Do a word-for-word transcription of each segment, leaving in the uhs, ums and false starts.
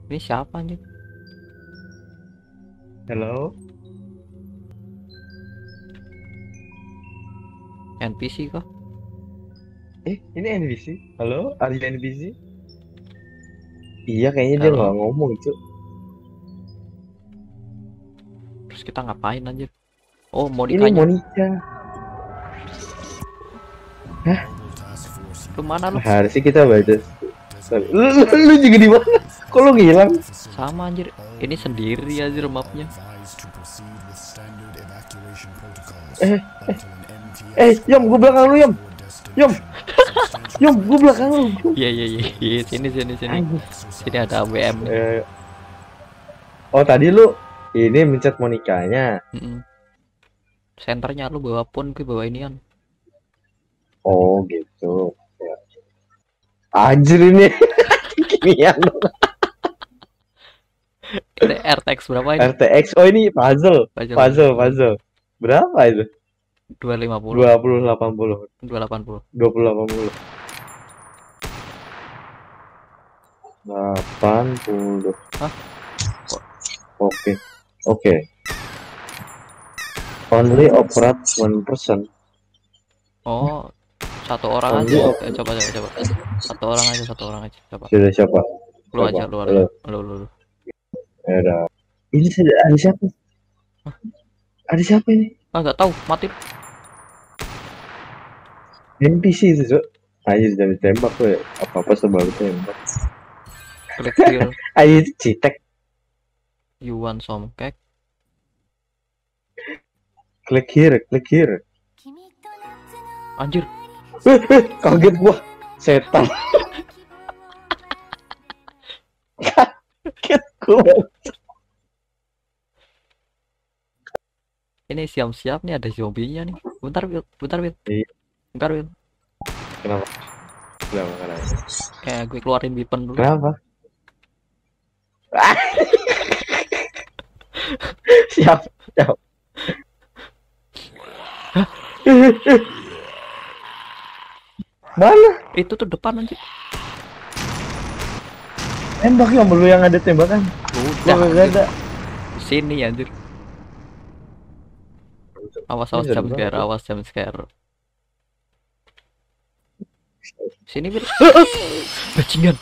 Ini siapa anjing? Halo? N P C kah? Eh, ini N P C? Halo? Are you N P C? Iya, kayaknya dia nggak Halo? ngomong itu. Terus kita ngapain anjir? Oh, Ini Monikanya. Monica. Hah? Kemana lu? Harusnya kita baca. Lu, lu, lu juga di mana? Kok lu ngilang? Sama anjir. Ini sendiri anjir mapnya. Eh, eh, eh, Yom, gue belakang lu, Yom. Yom, Yom, gue belakang lu. Iya iya iya. Iya, sini sini sini. Anjir. Sini ada A W M nih. Eh, oh, tadi lu ini mencet Monikanya. Mm-mm. Senternya lu bawa pun, gue bawa inian. Oh, gitu. Ya. Anjir ini. Kimian dong. Ini R T X berapa ini? R T X. Oh, ini puzzle. Puzzle, Puzzle, puzzle. Berapa itu? dua ratus lima puluh. dua puluh delapan puluh. dua ratus delapan puluh. dua puluh delapan puluh. delapan puluh. Hah? Oke. Oke. Only operate one person. Oh, satu orang Only aja. op- Eh, coba coba coba. Satu orang aja, satu orang aja. Coba. Sudah siapa? Lu Siapa? aja, lu aja. Halo. Lu lu. lu. Ya udah. Ini sudah ada siapa? Ada siapa ini? Ah, nggak tahu, mati. N P C itu, Cok. Ayo sudah ditembak tuh ya. Apa-apa sebab tembak. Klik kill. Ayo itu citek. You want some cake? Klik here, klik here. Anjir. Eh, eh, kaget gua. Setan. Kaget gua. Ini siap-siap nih, ada zombinya nih. Bentar, Wil. Bentar, Wil. Iya. Bentar, Wil. Kenapa? Kenapa? Kenapa? Kayak gue keluarin weapon dulu. Kenapa? Siap, siap. Mana? Itu tuh depan anjir. Tembak ya, lu yang ada tembakan. Udah, Gua gak ada. sini anjir. Awas awas Bisa jam dibantu. scare, awas jam scare. Sini, Wil. Bajingan.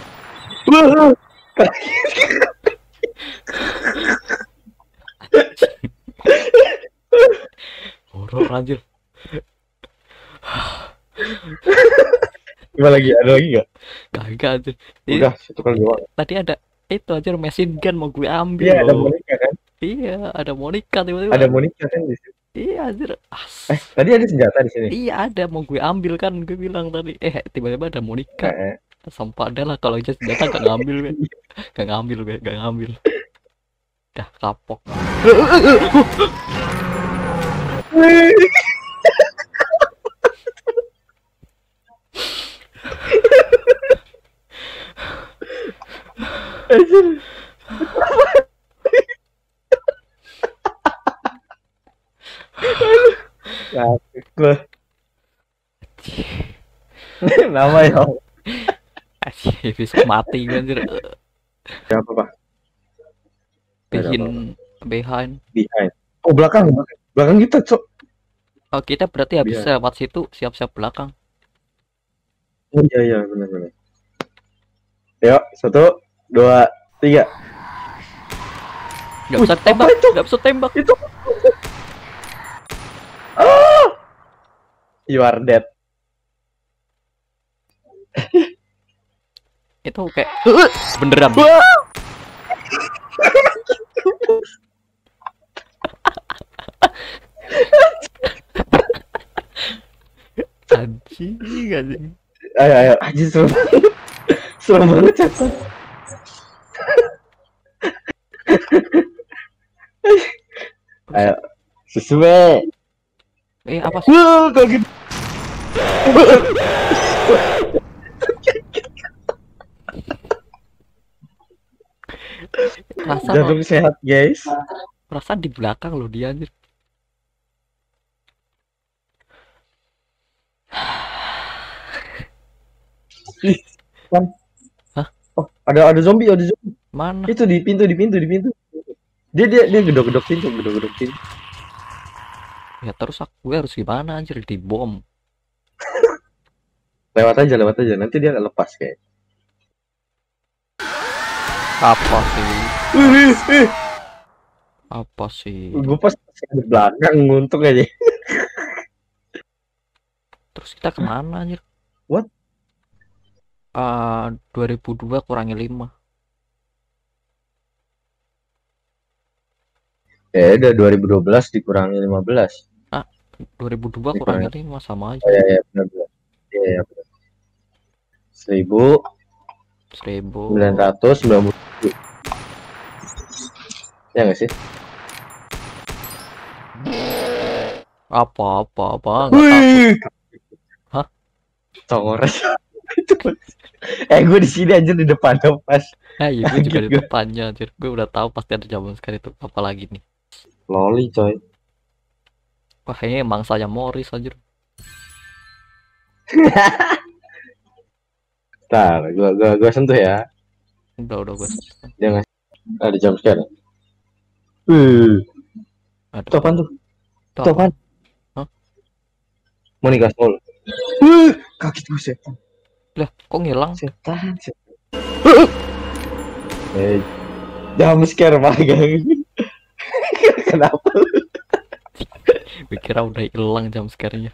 Horor anjir. Gimana lagi? Ada lagi nggak? Kagak anjir. Ini Udah, satu kali doang. tadi ada itu anjir machine gun mau gue ambil Iya, ada loh. Monica kan? Iya, ada Monica tiba-tiba. Ada Monica kan di situ. Iya anjir. As. Eh, tadi ada senjata di sini. Iya ada mau gue ambil kan gue bilang tadi. Eh tiba-tiba ada Monica. Eh, Sumpah ada lah kalau aja senjata gak ngambil gue. Gak ngambil gue, gak ngambil. Dah kapok. Sakit gua. Nama ya. Asih bisa mati gue anjir. Siapa, Pak? Behind behind. Behind. Oh, belakang. Belakang kita, Cok. Oh kita berarti habis Behind. lewat situ siap-siap belakang. Oh iya iya benar-benar. Yuk, satu, dua, tiga. Gak bisa tembak, gak bisa tembak. Itu. Ah! You are dead. Itu kayak beneran. Anjing anjing. Ayo ayo, aja serem banget. Serem banget cetan. Ayo, sesuai. Eh apa sih? Wah, kaget. Perasaan Jantung sehat, guys. perasaan di belakang loh dia anjir. Ih, kan. Hah? Oh, ada ada zombie, ada zombie. Mana? Itu di pintu, di pintu, di pintu. Dia dia dia gedok-gedok pintu, gedok-gedok pintu. Ya terus aku gue harus gimana anjir, di bom. Lewat aja, lewat aja. Nanti dia lepas kayak. Apa sih? Wih, wih. Apa sih? Gue pas di belakang nguntung aja. Terus kita kemana anjir? What? Uh, dua ribu dua kurangi lima. Ya udah dua ribu dua belas dikurangi lima belas. Ah, dua ribu dua Dikurangi. kurangi lima sama aja. Oh, iya, iya, benar benar. Iya, iya, benar. seribu Seribu sembilan ratus sembilan puluh. Ya nggak sih? apa apa apa nggak takut. Hah? Tongores. Eh gue di sini aja di depan pas. Eh iya, gue juga Kaget di gue. depannya anjir. Gue udah tahu pasti ada zaman sekali itu. Apalagi nih. Loli coy. Wah kayaknya emang saya Morris anjir. Ntar gue gue gue sentuh ya. Udah udah gue. Dia ngasih ada jump scare. Uh, Ada. itu apaan tuh? Itu Itu apa? apaan? Hah? Mau nikah mulu. Uh, kaki gue setan. Lah, kok ngilang? Setan, setan. Eh, jump scare magang. Kenapa? Gue kira udah hilang jam scare-nya.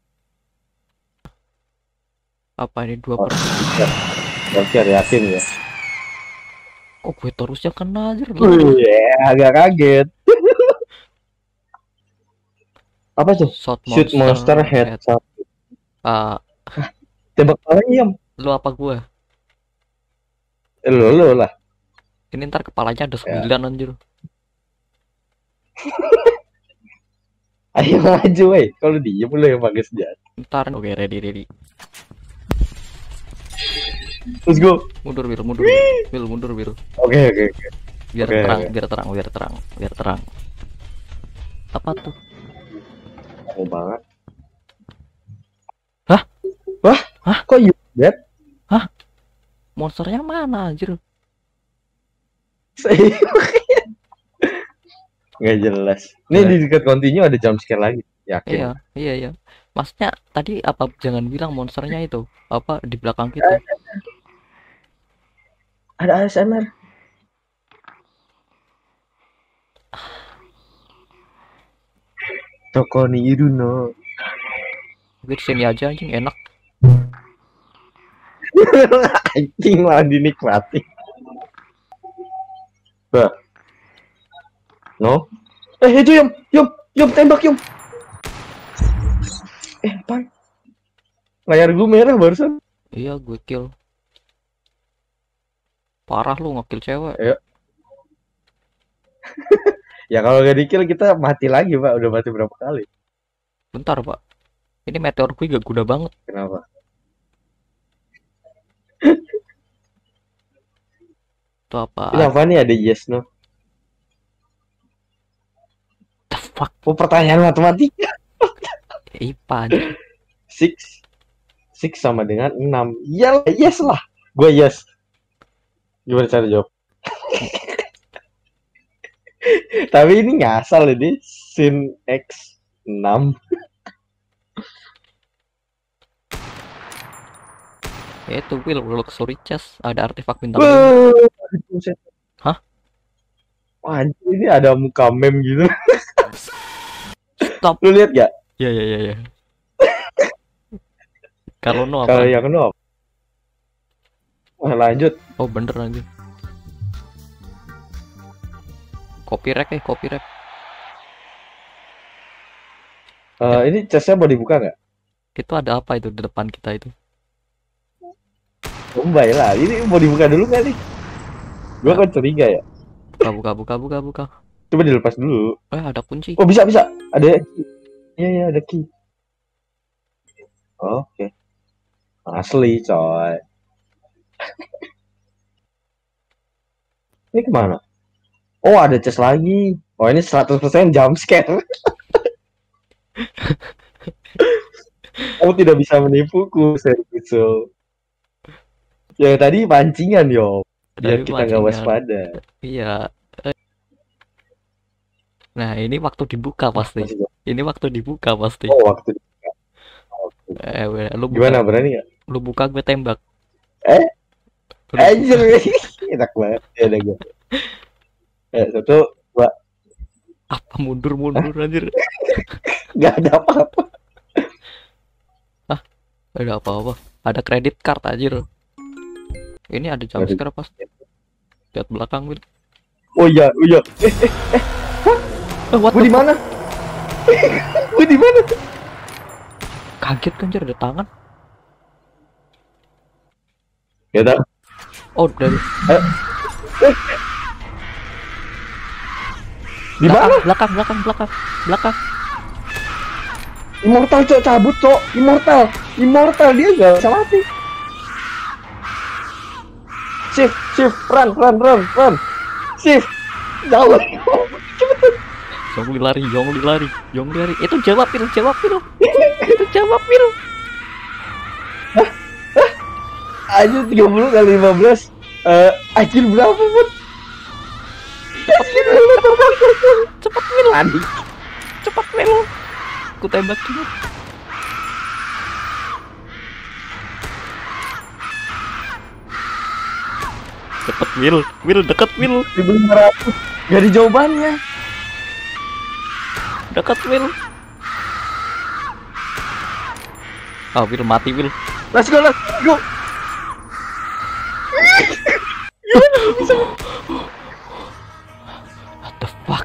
Apa ini dua per? Jump scare yakin ya. Kok gue terusnya kena anjir. Iya, agak kaget. Apa tuh? Shot Shoot monster, monster head. head. Uh, Tembak kepala Yam. Lu apa gua? Eh, lu lu lah. Ini ntar kepalanya ada sembilan ya. Anjir. Ayo maju weh. Kalau diem lu yang pakai senjata. Ntar oke okay, ready ready. Let's go. Mundur Will, mundur Will, mundur Will. Oke oke oke. Biar okay, terang, okay. biar terang, biar terang, biar terang. Apa tuh? Mau banget. Hah? Wah? Hah? Kok you dead? Hah? Monsternya mana anjir? Nggak jelas. Ini di dekat continue ada jump scare lagi. Yakin? Iya, iya, iya. Maksudnya tadi apa jangan bilang monsternya itu apa di belakang kita? Ada A S M R. Toko ni Iruno. Gue di sini aja anjing enak. Anjing malah dinikmati. Bah. No. Eh itu Yom, Yom, Yom tembak Yom. Eh apa? Layar gue merah barusan. Iya gue kill. Parah lu ngekill cewek. Ayo. Ya kalau gak di-kill kita mati lagi pak. Udah mati berapa kali? Bentar pak. Ini meteor gue gak guna banget. Kenapa? Itu apa? Kenapa nih ada yes no? The fuck? Oh pertanyaan matematika. I P A aja. Six Six sama dengan enam. Ya yes lah. Gue yes. Gimana cara jawab? Tapi ini ngasal ini sin X enam. Ya itu Will, Luxury Chest ada artefak bintang. Hah? Wah, ini ada muka meme gitu. Stop. Lu lihat gak? Ya ya ya ya. Kalau no apa? Kalau yang no. Wah, lanjut. Oh bener aja. Copy rek eh, copy rek. Uh, ini chestnya mau dibuka nggak? Itu ada apa itu di depan kita itu? Bombay lah. Ini mau dibuka dulu nggak nih? Gua kan curiga ya. Buka buka buka buka buka. Coba dilepas dulu. Eh ada kunci. Oh bisa bisa. Ada. Iya ya ada key. Oke. Okay. Asli coy. Ini kemana? Oh ada chest lagi. Oh ini seratus persen jump scare. Kamu tidak bisa menipuku, Sergio. Yang tadi pancingan yo. Biar Tapi kita nggak pancingan. waspada. Iya. Eh. Nah, ini waktu dibuka pasti. Masih jauh. Ini waktu dibuka pasti. Oh, waktu. waktu. Eh, we- lu buka, Gimana, berani nggak? lu buka gue tembak. Eh, Lu anjir. buka. Enak banget. Ya udah gue. Eh, satu, dua. Apa mundur-mundur anjir. Nggak ada apa-apa. Ada apa-apa. Ada kredit card anjir. Ini ada jump scare pas. Lihat belakang, Will. Oh iya, oh iya. Eh, Eh, what gue the di mana? Gue di mana? Kaget kan anjir, ada tangan. Ya tahu. Oh, dari Eh, eh. Di mana? belakang, belakang, belakang, belakang. Immortal, cok, cabut, cok. Immortal. Immortal, dia gak bisa mati. Shift, shift, run, run, run, run. Shift. Jauh. Cepetan. Jongli lari, Jongli lari, Jongli lari. Itu jawab, Pil, jawab, Pil. Itu jawab, Pil. Aja tiga puluh kali lima belas. Eh, anjir berapa, Bud? Cepat, Pil. Cepat, Pil. Lari. Cepat, Pil. Aku tembak dulu. Cepet, Will. Will, deket, Will. seribu lima ratus. Gak ada jawabannya. Deket, Will. Ah, Will mati, Will. Let's go, let's go. What the fuck?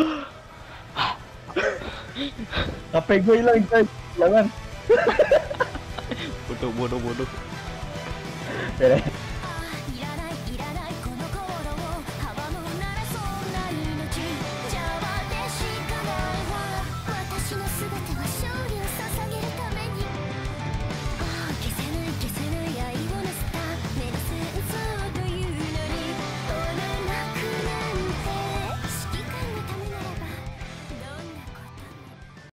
H P gue hilang, guys. Jangan. Bodoh, bodoh, bodoh. Ya,